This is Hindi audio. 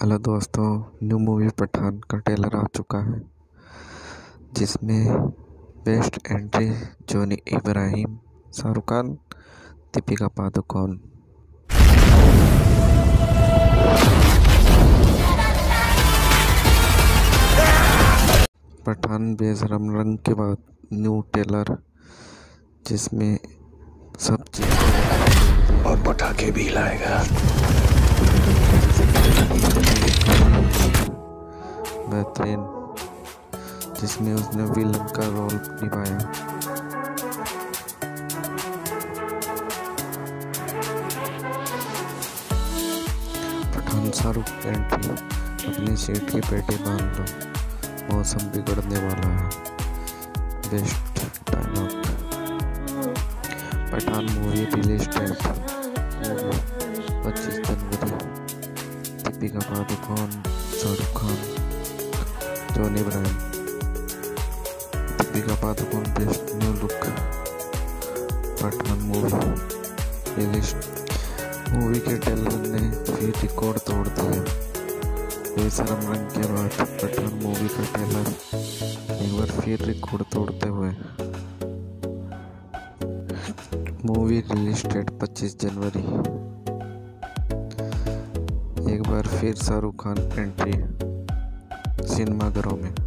हेलो दोस्तों, न्यू मूवी पठान का ट्रेलर आ चुका है जिसमें बेस्ट एंट्री जॉनी इब्राहिम, शाहरुख खान, दीपिका पादुकोण। पठान बेशरम रंग के बाद न्यू ट्रेलर जिसमें सब चीज़ और पटाखे भी लाएगा। बेहतरीन, जिसमें उसने विलन का रोल निभाया। पठान शाहरुख एंट्री, अपनी सीट की पेटी बांध लो, मौसम बिगड़ने वाला है। Best dialogue. Pathaan movie release date 25 जनवरी। Deepika Padukone, Shahrukh Khan, Johnny Ibrahim. Deepika Padukone best new look. Pathaan movie release. Movie के ट्रेलर ने फिर रिकॉर्ड तोड़ दिया। बेशरम रंग के बाद पठान मूवी का ट्रेलर एक बार फिर रिकॉर्ड तोड़ते हुए। मूवी रिलीज डेट 25 जनवरी। एक बार फिर शाहरुख खान एंट्री सिनेमाघरों में।